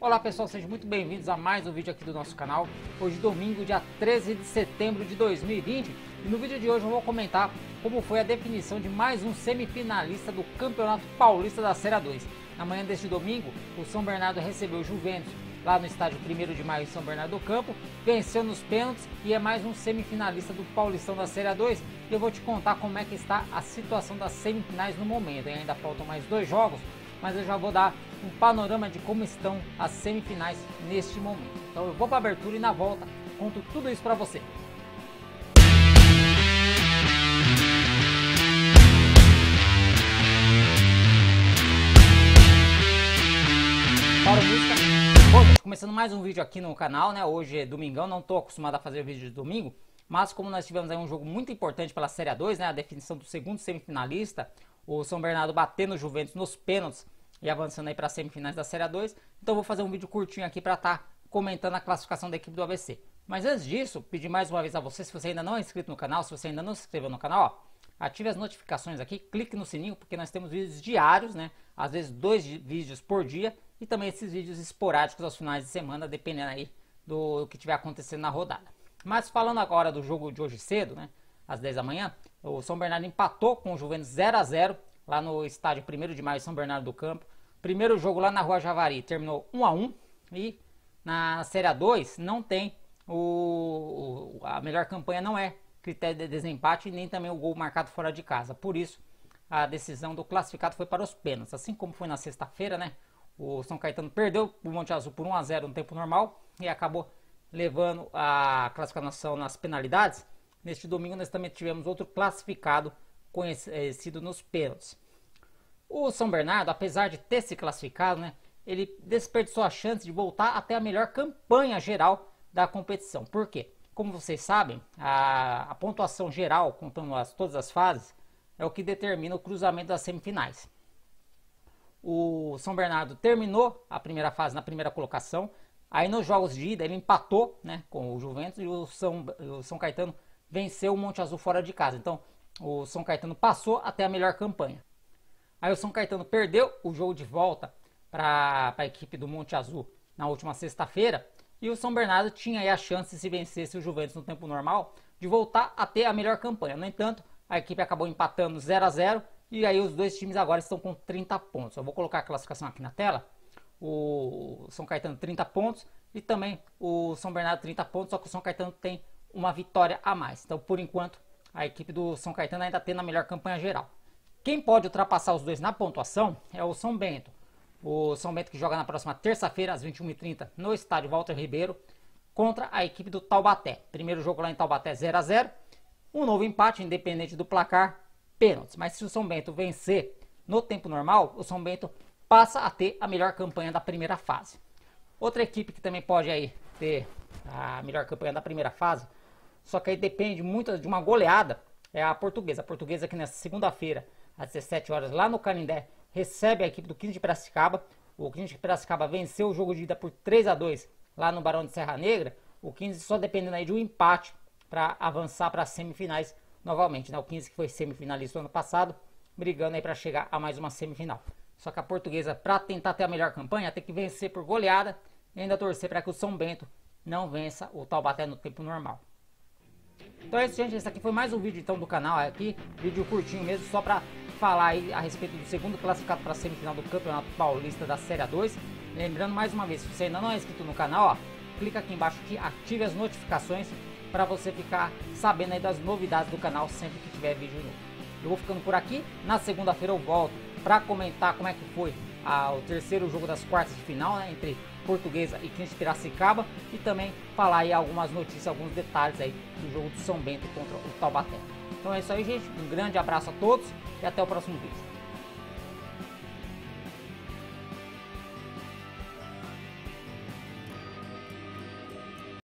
Olá pessoal, sejam muito bem-vindos a mais um vídeo aqui do nosso canal. Hoje domingo, dia 13 de setembro de 2020, e no vídeo de hoje eu vou comentar como foi a definição de mais um semifinalista do Campeonato Paulista da Série A2. Na manhã deste domingo, o São Bernardo recebeu o Juventus lá no estádio 1º de Maio em São Bernardo do Campo, venceu nos pênaltis e é mais um semifinalista do Paulistão da Série A2. E eu vou te contar como é que está a situação das semifinais no momento. E ainda faltam mais 2 jogos, mas eu já vou dar um panorama de como estão as semifinais neste momento. Então eu vou para a abertura e na volta conto tudo isso para você. Para música. Bom, gente, começando mais um vídeo aqui no canal, né? Hoje é domingão, não estou acostumado a fazer vídeo de domingo, mas como nós tivemos aí um jogo muito importante pela Série A2, né? A definição do segundo semifinalista, o São Bernardo batendo o Juventus nos pênaltis e avançando aí para as semifinais da Série A2. Então eu vou fazer um vídeo curtinho aqui para estar comentando a classificação da equipe do ABC. Mas antes disso, pedir mais uma vez a você, se você ainda não é inscrito no canal, se você ainda não se inscreveu no canal, ó, ative as notificações aqui, clique no sininho, porque nós temos vídeos diários, né? Às vezes 2 vídeos por dia e também esses vídeos esporádicos aos finais de semana, dependendo aí do que estiver acontecendo na rodada. Mas falando agora do jogo de hoje cedo, né? Às 10 da manhã, o São Bernardo empatou com o Juventus 0 a 0 lá no estádio 1º de Maio, São Bernardo do Campo. Primeiro jogo lá na Rua Javari terminou 1 a 1 e na Série A2 não tem a melhor campanha, não é critério de desempate, nem também o gol marcado fora de casa. Por isso, a decisão do classificado foi para os pênaltis. Assim como foi na sexta-feira, né? O São Caetano perdeu o Monte Azul por 1 a 0 no tempo normal e acabou levando a classificação nas penalidades. Neste domingo nós também tivemos outro classificado conhecido nos pênaltis. O São Bernardo, apesar de ter se classificado, né, ele desperdiçou a chance de voltar até a melhor campanha geral da competição. Por quê? Como vocês sabem, a pontuação geral, contando todas as fases, é o que determina o cruzamento das semifinais. O São Bernardo terminou a primeira fase na primeira colocação. Aí nos jogos de ida ele empatou, né, com o Juventus e o São Caetano venceu o Monte Azul fora de casa. Então o São Caetano passou até a melhor campanha. Aí o São Caetano perdeu o jogo de volta para a equipe do Monte Azul na última sexta-feira. E o São Bernardo tinha aí a chance, se vencesse o Juventus no tempo normal, de voltar a ter a melhor campanha. No entanto, a equipe acabou empatando 0 a 0 e aí os dois times agora estão com 30 pontos. Eu vou colocar a classificação aqui na tela. O São Caetano 30 pontos e também o São Bernardo 30 pontos, só que o São Caetano tem uma vitória a mais. Então, por enquanto, a equipe do São Caetano ainda tem a melhor campanha geral. Quem pode ultrapassar os dois na pontuação é o São Bento. O São Bento que joga na próxima terça-feira, às 21h30, no estádio Walter Ribeiro, contra a equipe do Taubaté. Primeiro jogo lá em Taubaté 0 a 0. Um novo empate, independente do placar, pênaltis. Mas se o São Bento vencer no tempo normal, o São Bento passa a ter a melhor campanha da primeira fase. Outra equipe que também pode aí ter a melhor campanha da primeira fase, só que aí depende muito de uma goleada, é a Portuguesa. A Portuguesa que nessa segunda-feira, às 17 horas, lá no Canindé, recebe a equipe do 15 de Piracicaba. O 15 de Piracicaba venceu o jogo de ida por 3 a 2 lá no Barão de Serra Negra. O 15 só dependendo aí de um empate para avançar para as semifinais novamente, né? O 15 que foi semifinalista no ano passado, brigando aí para chegar a mais uma semifinal. Só que a Portuguesa, para tentar ter a melhor campanha, tem que vencer por goleada e ainda torcer para que o São Bento não vença o Taubaté no tempo normal. Então é isso, gente. Esse aqui foi mais um vídeo então do canal aqui, vídeo curtinho mesmo, só para falar aí a respeito do segundo classificado para a semifinal do Campeonato Paulista da Série A2. Lembrando mais uma vez, se você ainda não é inscrito no canal, ó, clica aqui embaixo que ative as notificações para você ficar sabendo aí das novidades do canal sempre que tiver vídeo novo. Eu vou ficando por aqui. Na segunda-feira eu volto para comentar como é que foi o terceiro jogo das quartas de final, né, entre Portuguesa e 15 de Piracicaba, e também falar aí algumas notícias, alguns detalhes aí do jogo do São Bento contra o Taubaté. Então é isso aí, gente. Um grande abraço a todos e até o próximo vídeo.